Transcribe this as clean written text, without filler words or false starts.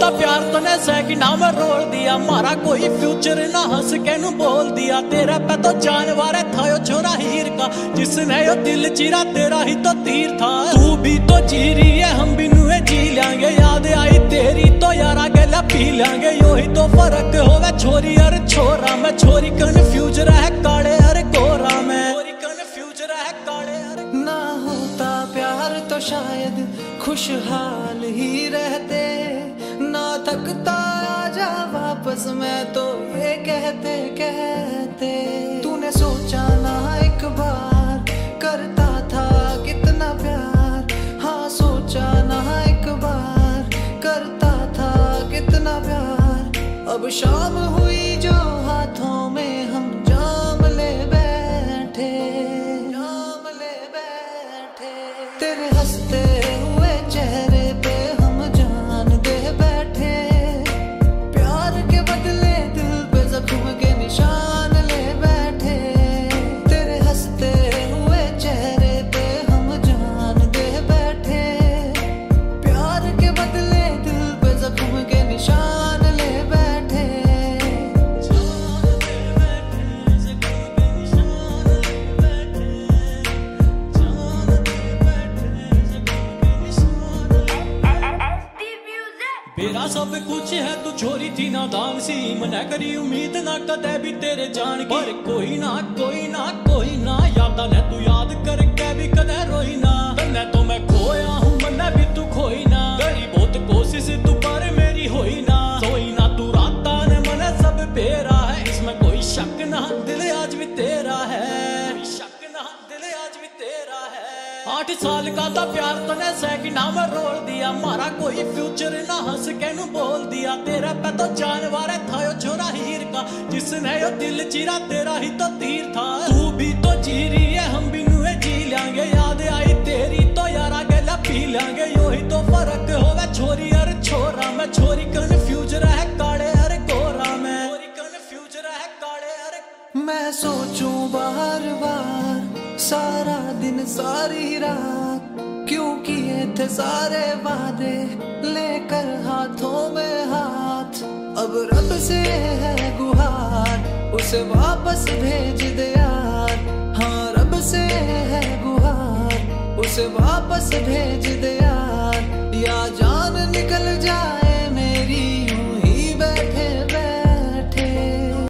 दा प्यार तने सैकी ना मैं रोल दिया, मारा कोई फ्यूचर ना हंस के नू बोल दिया। तेरा पे तो जानवर था यो छोरा हीर का, जिसने यो दिल चीरा तेरा ही तो तीर था। तू भी तो जी रही है हम भी नुए जी लेंगे, याद आई तेरी तो यारा गला पी लेंगे। यो ही तो फर्क होवे छोरी और छोरा में, छोरी कन्फ्यूज रह काले और गोरा में, छोरी कन्फ्यूज रह काले और। ना होता प्यार तो शायद खुशहाल ही रहते, ना थकता आजा वापस मैं तो ये कहते कहते। तूने सोचा ना एक बार करता था कितना प्यार, हाँ सोचा ना एक बार करता था कितना प्यार। अब शाम हुई जो हाथों में हम जाम ले बैठे, जाम ले बैठे। तेरे हंसते हुए चेहरे पे हम जान दे बैठे, प्यार के बदले दिल पे जख्म के निशान ले बैठे। तेरे हंसते हुए चेहरे पे हम जान दे बैठे, प्यार के बदले दिल पे जख्म के निशान ले बैठे। मेरा सब कुछ है तू छोरी थी ना दान सी, मना करी उम्मीद ना कदे भी तेरे जान की। पर कोई ना कोई ना कोई ना यादा ने तू याद करके भी कदे रोई ना। तन्ने तो मैं खोया हूँ मन्ने भी तू खोई ना, करी बहुत कोशिश तू पर मेरी होई ना। सोई ना तू राता ने मने सब पेरा है, इसमें कोई शक ना दिल आज भी तेरा है, कोई शक ना दिल आज भी तेरा है। 8 साल का था प्यार तने सैकी ना मैं रोल दिया, मारा कोई फ्यूचर ना हंस के नू बोल दिया। तेरा पे तो जानवर था यो छोरा हीर का, जिसने यो दिल चीरा तेरा ही तो तीर था। तू भी तो जी रही है हम भी नुए जी लेंगे, याद आई तेरी तो यारा गला पी लेंगे। यो ही तो फर्क होवे छोरी और छोरा में, छोरी कन्फ्यूज रह काले और गोरा में, छोरी कन्फ्यूज रह काले और। मैं सोचूं बार बार सारा दिन सारी रात, क्यों किए थे सारे वादे लेकर हाथों में हाथ। अब रब से है गुहार उसे वापस भेज दे यार, हाँ रब से है गुहार उसे वापस भेज दे यार। या जान निकल जाए